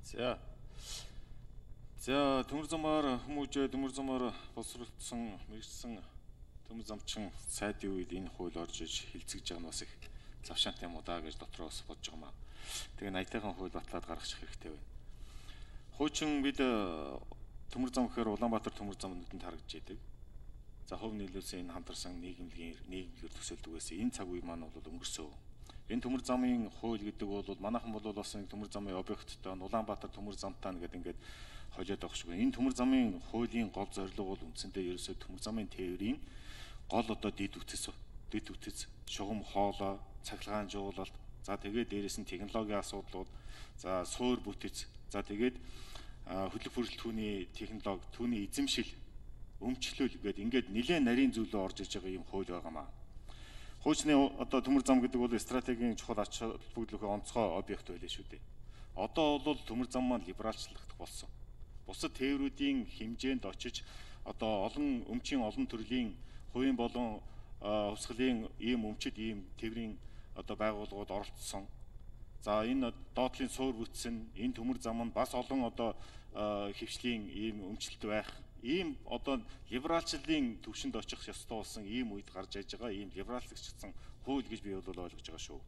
За. За төмөр замаар хүмүүжээ төмөр замаар боловсруулсан мэрэгсэн төмөр замчин сайдын үед энэ хууль орж иж хилцэж байгаа нь бас их завшаантай юм уу даа гэж дотроос бодож байгаа маа. Тэгээ 80-тайхан хууль батлаад гаргачих хэрэгтэй байна. Хуучин бид төмөр зам гэхээр Улаанбаатар төмөр зам нүдэнд харагдж идэг. За хөв нийлүүлсэн энэ хамтарсан нийгэмлэгээр төсөөлдгөөс энэ цаг үе маань бол өнгөрсөө. Энэ төмөр замын хууль гэдэг бол манайхан бол бас нэг төмөр замын объекттой Улаанбаатар төмөр замтаа гэдэг ингээд холиод байгаа шүү. Энэ төмөр замын хуулийн гол зорилго бол үндсэндээ ерөөсөө төмөр замын тээврийн гол одоо дид үтц, шугам хоолой, цахилгаан жуулалт, за тэгээд дээрэс нь технологийн асуудлууд, за суур бүтэц, за тэгээд хөдлөх бүрэлдэхүүний технологи, түүний эзэмшил, өмчлөл гэдэг ингээд нэлээд нарийн зүйлөө орж иж байгаа юм хууль байгаамаа. Хуучны одоо төмөр зам гэдэг бол стратегийн чухал ач холбогдлохын онцгой объект байлаа шүү дээ. Одоо бол төмөр зам маань либералчлагдах болсон. Бусад тээврүүдийн хэмжээнд очиж одоо олон төрлийн хувийн болон хувьсгалын ийм өмчид ийм тээврийн одоо байгууллагууд оролцсон. За энэ доотлын суур бүтсэн энэ төмөр зам нь бас олон одоо хөвшлийн ийм өмчлөлт байх ийм одоо либералчлалын төвшөнд очих ёстой болсон ийм үед гарч иж байгаа ийм либералчлагдсан хууль гэж би бол ойлгож байгаа шүү.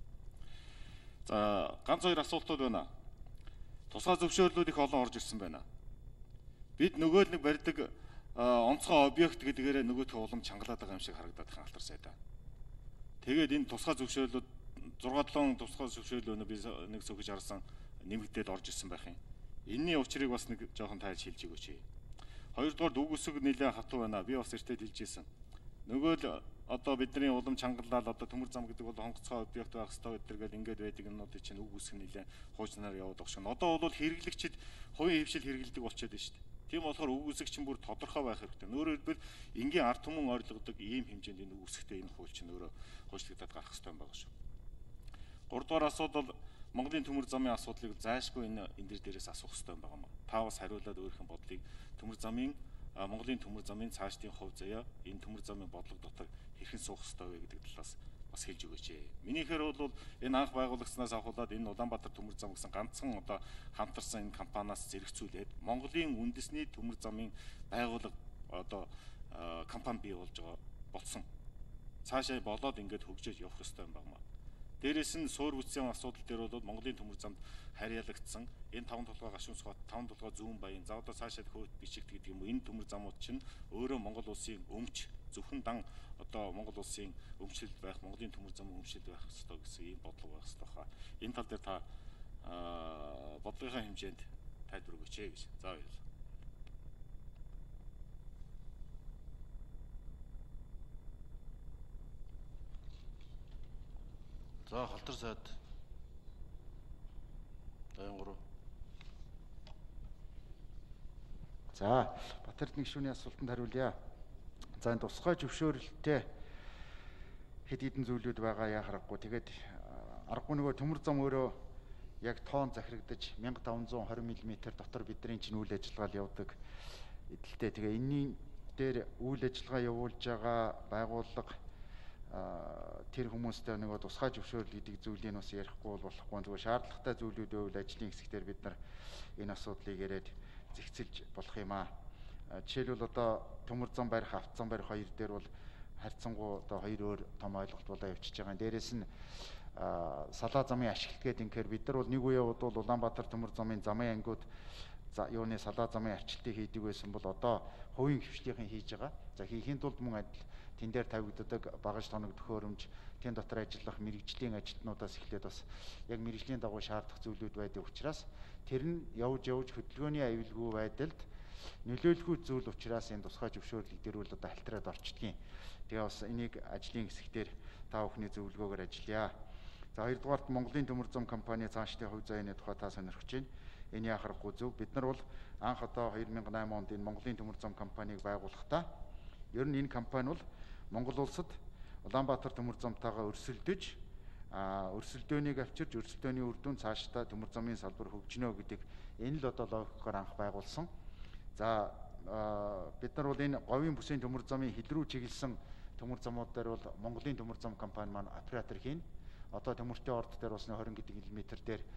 За ганц хоёр асуултууд байна. Тусгай зөвшөөрлүүд их олон орж ирсэн байна. Бид нөгөө л нэг барьдаг онцгой объект гэдгээрээ нөгөөх улам чангалаад байгаа юм шиг харагдаад байгаа алтар сайдаа. Тэгээд энэ тусгай зөвшөөрлүүд 6-7 тусгай зөвшөөрлөө би нэг сөхөж харсан нэмэгдээд орж ирсэн байх юм. Энийний учрыг бас нэг жоохон тайлж хэлж өгөөч. Хоёрдугаар үг үсэг нэлээд хатуу байна. Би бас эртээ хэлж ирсэн. Нөгөө л одоо бидний улам чангалал одоо төмөр зам гэдэг бол хонгоцгой объект байх хэрэгтэй гэдэргээл ингээд байдаг юмнуудыг чинь үг үсэг нэлээд хуучнаар яваад байгаа шин. Одоо бол хэрэглэгчид хувийн хөвшил хэрэглэдэг болчиход байна шүү дээ. Тийм болохоор үг үсэг чинь бүр тодорхой байх хэрэгтэй. Өөрөөр хэлбэл энгийн ард түмэн ойлгодог ийм хэмжээнд энэ үг үсэгтэй энэ хууль чинь өөрөө хойшлогдоод гарах хэрэгтэй байгаа шүү. Гуравдугаар асуудал Монголын төмөр замын асуудлыг зайлшгүй энэ дээрээс асуух хэрэгтэй байгаа юм. Та бас хариулаад өөрийнхөө бодлыг Монголын төмөр замын цаашдын хувь заяа энэ төмөр замын бодлого дотор хэрхэн суух хэрэгтэй вэ гэдэг талаас бас хэлж өгөөч. Минийхээр бол энэ анх байгуулагчнаас авахулаад энэ Улаанбаатар төмөр зам гэсэн ганцхан одоо хамтарсан энэ компаниас зэрэгцүүлээд Монголын үндэсний төмөр замын байгууллага одоо компани бий болж байгаа болсон. Цаашаа болоод ингээд хөгжиж явах хэрэгтэй юм байна. Дээрээс нь суур бүтцийн асуудал дээр бол Монголын төмөр замд харьяалагдсан энэ 5 толгой гашуун сот 5 толгой зүүн баян за одоо цаашаа хөөт бичигт гэдэг юм. Энэ төмөр замууд чинь өөрөө Монгол улсын өмч зөвхөн дан одоо Монгол улсын өмчлөлт байх Монголын төмөр замын өмчлөлт байх ёстой гэсэн ийм бодлого байх ёстой хаа. Энэ тал дээр та бодлогын хэмжээнд тайлбар өгөөч гэж. За баярлалаа. За Халтар сайд Даянгуруу. За Батэрдэн гишүүний асуултанд хариулъя. За энэ тусгай зөвшөөрөлттэй хэд хэдэн зүйлүүд байгаа яа харахгүй. Тэгээд аргагүй нөгөө төмөр зам өөрөө яг тоон захирагдаж 1520 мм дотор бидний чинь үйл ажиллагаа явуулдаг эдэлтэй. Тэгээ энэний дээр үйл ажиллагаа явуулж байгаа байгууллага тэр хүмүүстэй нөгөө тусгай зөвшөөрөл гэдэг зүйлийг бас ярихгүй болохгүй. Зүгээр шаардлагатай зүйлүүд байвал ажлын хэсгээр бид нар энэ асуудлыг яриад зэгцэлж болох юм аа. Жишээлбэл одоо төмөр зам барих, авто зам барих хоёр дээр бол харьцангуй одоо хоёр өөр том ойлголт болоо явчихж байгаа. Дээрээс нь салаа замын ашиглалт гэдэг инхээр бид нар бол нэг үе бол Улаанбаатар төмөр замын замын ангиуд юуны салаа замын арчилтыг хийдэг байсан бол одоо хувийн хвшлийнхэн хийж байгаа. За хийхийн тулд мөн адил тэн дээр тавигддаг багаж тоног төхөөрөмж, тэн дотор ажиллах мэрэгжлийн ажилтнуудаас эхлээд бас яг мэрэгжлийн дагуу шаардах зүйлүүд байдаг учраас тэр нь явж хөдөлгөөний аюулгүй байдалд нөлөөлөхгүй зүйл учраас энэ тусгай зөвшөөрлийг дэрүүл одоо халтраад орчдгийн. Тэгээ бас энийг ажлын хэсгээр та бүхний зөвлөгөөгөөр ажиллая. За хоёрдугаарт Монголын төмөр зам компани цаашдын хувь заяаны тухай та сонирхож байна. Энэ яхахгүй зөв. Бид нар бол анх одоо 2008 онд энэ Монголын төмөр зам компанийг байгуулахдаа ер нь энэ компани бол Монгол улсад Улаанбаатар төмөр замтайгаа өрсөлдөж өрсөлдөөнийг авчирч өрсөлдөөний үр дүн цаашдаа төмөр замын салбар хөгжинө гэдэг энэ л одоо логикоор анх байгуулсан. За бид нар бол энэ говийн бүсийн төмөр замын хил рүү чиглэсэн төмөр замууд дээр бол Монголын төмөр зам компани маань оператор хийн. Одоо төмөртэй орд дээр бас 20 гэдэг км дээр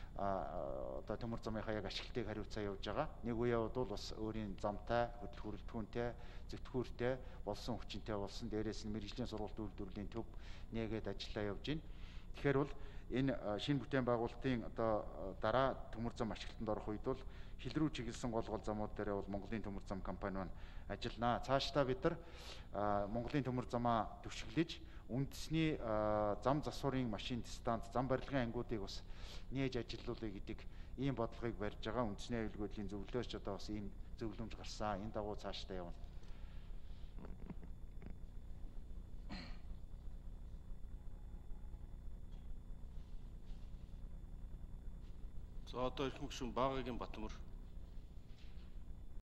одоо төмөр замынхаа яг ашиглалтыг хариуцаа явж байгаа. Нэг үеийн бол бас өөрийн замтай, хөдөлгөөрөлтгүүнтэй, зөвтгүүртэй, болсон хүчинтэй болсон дээрээс нь мэрэгжлийн сургалт үйлдвэрлэлийн төв нээгээд ажиллаа явж байна. Тэгэхээр бол энэ шинэ бүтээн байгуулалтын одоо дараа төмөр зам ашиглалтанд орох үед бол хил рүү чиглэсэн гол замууд дээр бол Монголын төмөр зам компани маань ажиллана. Цаашдаа бид нар Монголын төмөр замаа түшиглэж үндэсний зам засварын машин станц, зам барилгын ангиудыг бас нээж ажиллуулъя гэдэг ийм бодлогыг барьж байгаа. Үндэсний аюулгүйдлийн зөвлөлөөс одоо бас ийм зөвлөмж гарсан. Энэ дагуу цаашдаа явна. За одоо их мөгшин Багагийн Батмөр.